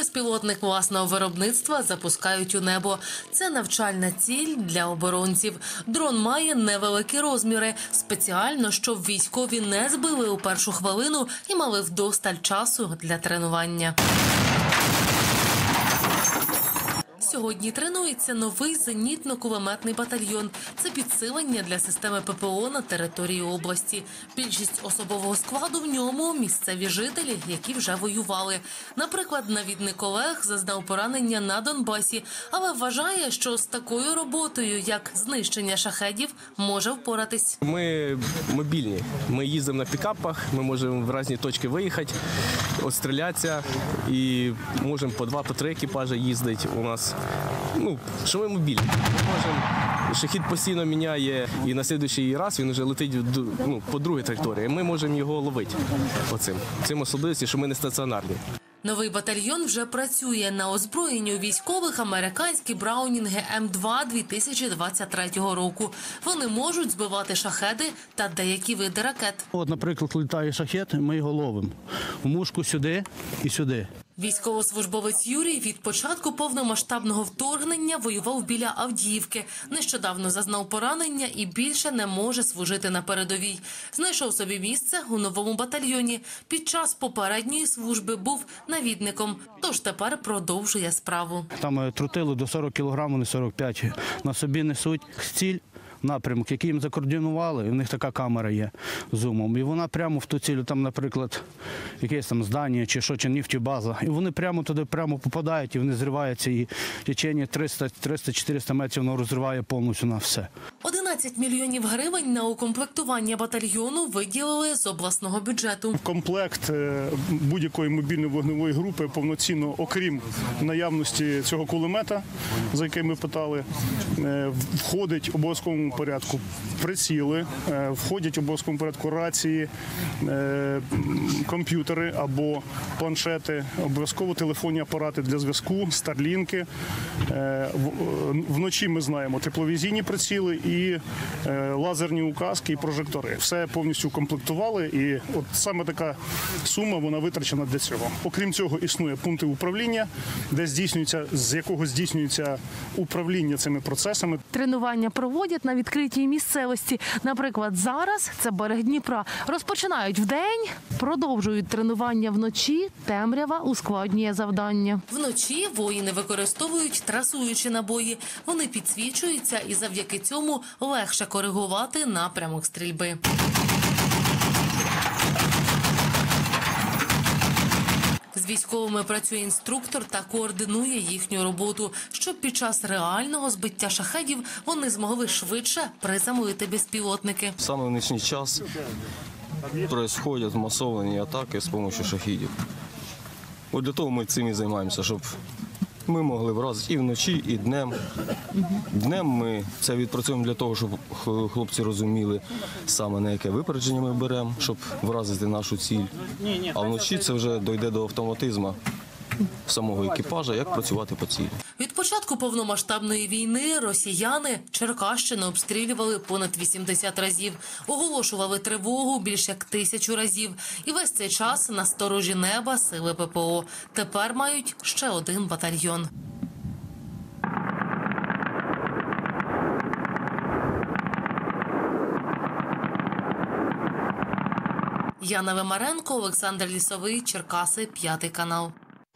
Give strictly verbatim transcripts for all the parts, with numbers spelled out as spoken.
Безпілотник власного виробництва запускають у небо. Це навчальна ціль для оборонців. Дрон має невеликі розміри. Спеціально, щоб військові не збили у першу хвилину і мали вдосталь часу для тренування. Сьогодні тренується новий зенітно-кулеметний батальйон. Це підсилення для системи ППО на території області. Більшість особового складу в ньому – місцеві жителі, які вже воювали. Наприклад, навідник Олег зазнав поранення на Донбасі, але вважає, що з такою роботою, як знищення шахедів, може впоратись. Ми мобільні. Ми їздимо на пікапах, ми можемо в різні точки виїхати, відстрілятися і можемо по два, по три екіпажі їздити у нас. Ну, що ми мобільні. Ми можемо, шахід постійно міняє, і на наступний раз він вже летить ну, по другій траєкторії. Ми можемо його ловити оцим. Цим особливістю, що ми не стаціонарні. Новий батальйон вже працює. На озброєнні у військових американські браунінги М два дві тисячі двадцять третього року. Вони можуть збивати шахеди та деякі види ракет. От, наприклад, літає шахет, ми його ловимо. В мушку сюди і сюди. Військовослужбовець Юрій від початку повномасштабного вторгнення воював біля Авдіївки. Нещодавно зазнав поранення і більше не може служити на передовій. Знайшов собі місце у новому батальйоні. Під час попередньої служби був навідником, тож тепер продовжує справу. Там трутили до сорок кілограмів, вони сорок п'ять. На собі несуть ціль, напрямок, який їм закоординували, і в них така камера є зумом. І вона прямо в ту цілю, там, наприклад, якесь там здання чи що, чи нефтебаза. І вони прямо туди прямо попадають, і вони зриваються, і в течение триста-чотириста метрів воно розриває повністю на все. одинадцять мільйонів гривень на укомплектування батальйону виділили з обласного бюджету. В комплект будь-якої мобільної вогневої групи повноцінно, окрім наявності цього кулемета, за який ми питали, входить в обов'язковому порядку приціли, входять в обов'язковому порядку рації, комп'ютери або планшети, обов'язково телефонні апарати для зв'язку, старлінки. Вночі ми знаємо тепловізійні приціли і лазерні указки, і прожектори. Все повністю укомплектували, і от саме така сума, вона витрачена для цього. Окрім цього, існує пункти управління, де здійснюється, з якого здійснюється управління цими процесами. Тренування проводять на відкритій місцевості. Наприклад, зараз це берег Дніпра. Розпочинають вдень, продовжують тренування вночі, темрява ускладнює завдання. Вночі воїни використовують трасуючі набої. Вони підсвічуються і завдяки цьому легше коригувати напрямок стрільби. З військовими працює інструктор та координує їхню роботу, щоб під час реального збиття шахедів вони змогли швидше приземлити безпілотники. Саме в нічний час відбуваються масовані атаки з допомогою шахедів. От для того ми цим і займаємося, щоб ми могли вразити і вночі, і днем. Днем ми це відпрацюємо для того, щоб хлопці розуміли саме на яке випередження ми беремо, щоб вразити нашу ціль. А вночі це вже дійде до автоматизму самого екіпажа, як працювати по цілі. Від початку повномасштабної війни росіяни Черкащину обстрілювали понад вісімдесят разів, оголошували тривогу більш як тисячу разів. І весь цей час на сторожі неба сили ППО. Тепер мають ще один батальйон. Яна Вимаренко, Олександр Лісовий, Черкаси, п'ятий канал.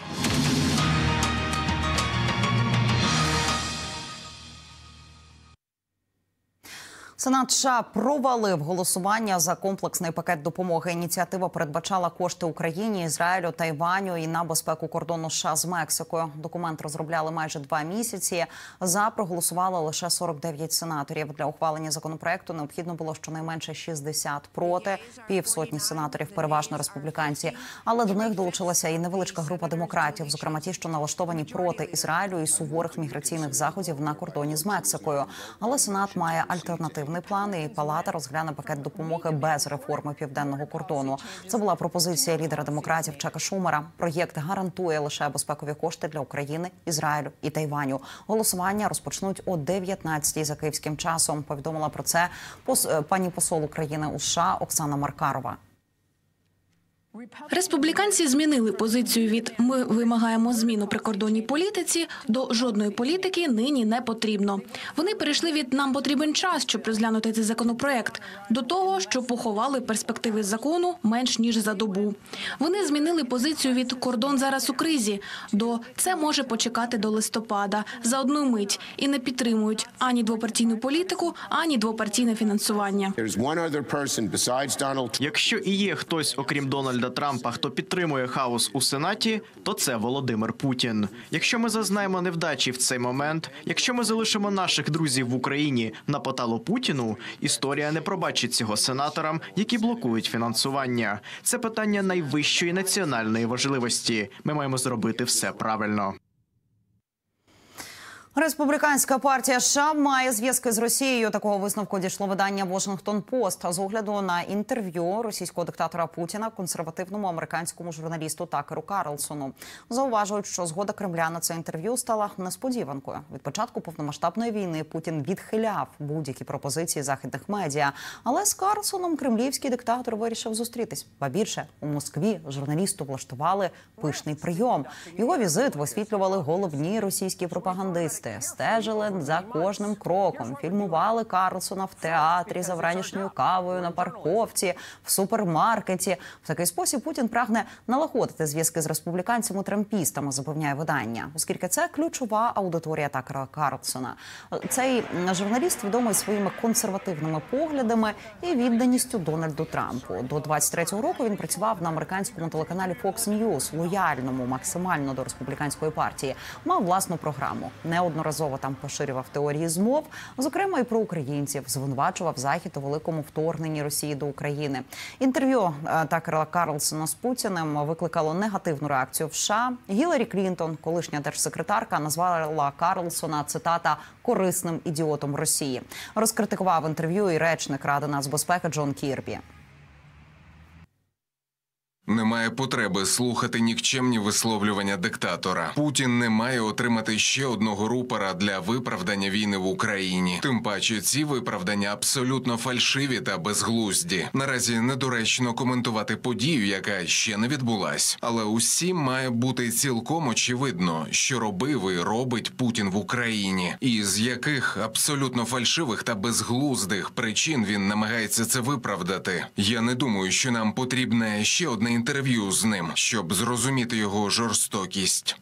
Сенат США провалив голосування за комплексний пакет допомоги. Ініціатива передбачала кошти Україні, Ізраїлю, Тайваню і на безпеку кордону США з Мексикою. Документ розробляли майже два місяці. За проголосували лише сорок дев'ять сенаторів. Для ухвалення законопроекту необхідно було щонайменше шістдесят проти, півсотні сенаторів, переважно республіканці. Але до них долучилася і невеличка група демократів, зокрема ті, що налаштовані проти Ізраїлю і суворих міграційних заходів на кордоні з Мексикою. Але Сенат має альтернативний план, і Палата розгляне пакет допомоги без реформи південного кордону. Це була пропозиція лідера демократів Чака Шумера. Проєкт гарантує лише безпекові кошти для України, Ізраїлю і Тайваню. Голосування розпочнуть о дев'ятнадцятій за київським часом. Повідомила про це пані посол України у США Оксана Маркарова. Республіканці змінили позицію від «ми вимагаємо зміну прикордонній політиці» до «жодної політики нині не потрібно». Вони перейшли від «нам потрібен час, щоб розглянути цей законопроект» до того, що поховали перспективи закону менш ніж за добу. Вони змінили позицію від «кордон зараз у кризі» до «це може почекати до листопада» за одну мить і не підтримують ані двопартійну політику, ані двопартійне фінансування. Якщо і є хтось, окрім Дональда Трампа, хто підтримує хаос у Сенаті, то це Володимир Путін. Якщо ми зазнаємо невдачі в цей момент, якщо ми залишимо наших друзів в Україні на поталу Путіну, історія не пробачить цього сенаторам, які блокують фінансування. Це питання найвищої національної важливості. Ми маємо зробити все правильно. Республіканська партія США має зв'язки з Росією. Такого висновку дійшло видання «Вашингтон Пост» з огляду на інтерв'ю російського диктатора Путіна консервативному американському журналісту Такеру Карлсону. Зауважують, що згода Кремля на це інтерв'ю стала несподіванкою. Від початку повномасштабної війни Путін відхиляв будь-які пропозиції західних медіа. Але з Карлсоном кремлівський диктатор вирішив зустрітись. Ба більше, у Москві журналісту влаштували пишний прийом. Його візит висвітлювали головні російські пропагандисти. Стежили за кожним кроком, фільмували Карлсона в театрі, за вранішньою кавою, на парковці, в супермаркеті. В такий спосіб Путін прагне налагодити зв'язки з республіканцями-трампістами, запевняє видання, оскільки це ключова аудиторія Такера Карлсона. Цей журналіст відомий своїми консервативними поглядами і відданістю Дональду Трампу. До двадцять третього року він працював на американському телеканалі Fox News, лояльному максимально до республіканської партії. Мав власну програму. Неодноразово там поширював теорії змов, зокрема і про українців, звинувачував Захід у великому вторгненні Росії до України. Інтерв'ю Такера Карлсона з Путіним викликало негативну реакцію в США. Гіларі Клінтон, колишня держсекретарка, назвала Карлсона, цитата, «корисним ідіотом Росії». Розкритикував інтерв'ю і речник Ради нацбезпеки Джон Кірбі. Немає потреби слухати нікчемні висловлювання диктатора. Путін не має отримати ще одного рупора для виправдання війни в Україні. Тим паче ці виправдання абсолютно фальшиві та безглузді. Наразі недоречно коментувати подію, яка ще не відбулась. Але усім має бути цілком очевидно, що робив і робить Путін в Україні. І з яких абсолютно фальшивих та безглуздих причин він намагається це виправдати. Я не думаю, що нам потрібне ще одне інтерв'ю з ним, щоб зрозуміти його жорстокість.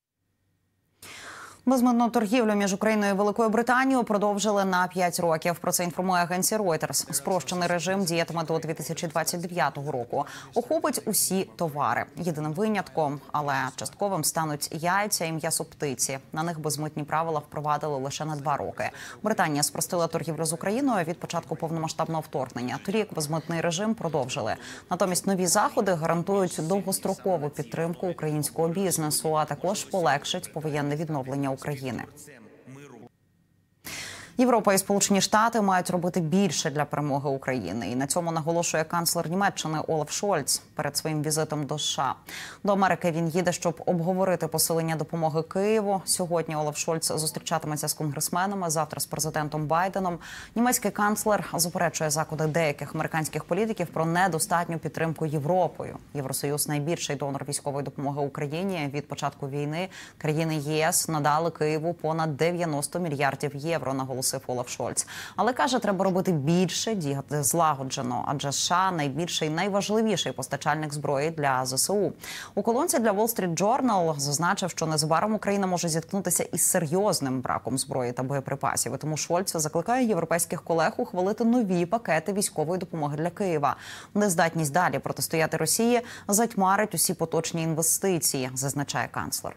Безмитну торгівлю між Україною і Великою Британією продовжили на п'ять років. Про це інформує агенція Reuters. Спрощений режим діятиме до дві тисячі двадцять дев'ятого року. Охопить усі товари. Єдиним винятком, але частковим, стануть яйця і м'ясо птиці. На них безмитні правила впровадили лише на два роки. Британія спростила торгівлю з Україною від початку повномасштабного вторгнення. Торік безмитний режим продовжили. Натомість нові заходи гарантують довгострокову підтримку українського бізнесу, а також полегшать повоєнне відновлення України. Європа і Сполучені Штати мають робити більше для перемоги України. І на цьому наголошує канцлер Німеччини Олаф Шольц перед своїм візитом до США. До Америки він їде, щоб обговорити посилення допомоги Києву. Сьогодні Олаф Шольц зустрічатиметься з конгресменами, завтра з президентом Байденом. Німецький канцлер заперечує закиди деяких американських політиків про недостатню підтримку Європою. Євросоюз – найбільший донор військової допомоги Україні. Від початку війни країни ЄС надали Києву понад дев'яносто мільярдів євро, наголосив Олаф Шольц. Але, каже, треба робити більше, діяти злагоджено, адже США – найбільший, найважливіший постачальник зброї для ЗСУ. У колонці для Wall Street Journal зазначив, що незабаром Україна може зіткнутися із серйозним браком зброї та боєприпасів. І тому Шольц закликає європейських колег ухвалити нові пакети військової допомоги для Києва. Нездатність далі протистояти Росії затьмарить усі поточні інвестиції, зазначає канцлер.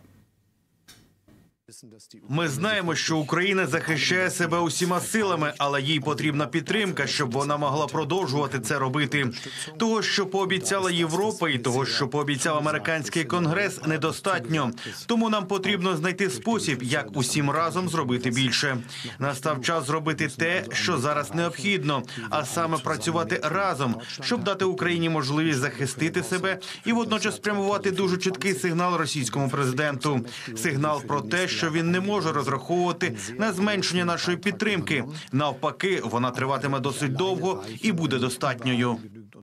Ми знаємо, що Україна захищає себе усіма силами, але їй потрібна підтримка, щоб вона могла продовжувати це робити. Того, що пообіцяла Європа, і того, що пообіцяв американський конгрес, недостатньо. Тому нам потрібно знайти спосіб, як усім разом зробити більше. Настав час зробити те, що зараз необхідно, а саме працювати разом, щоб дати Україні можливість захистити себе і водночас спрямувати дуже чіткий сигнал російському президенту. Сигнал про те, що він не може розраховувати на зменшення нашої підтримки. Навпаки, вона триватиме досить довго і буде достатньою.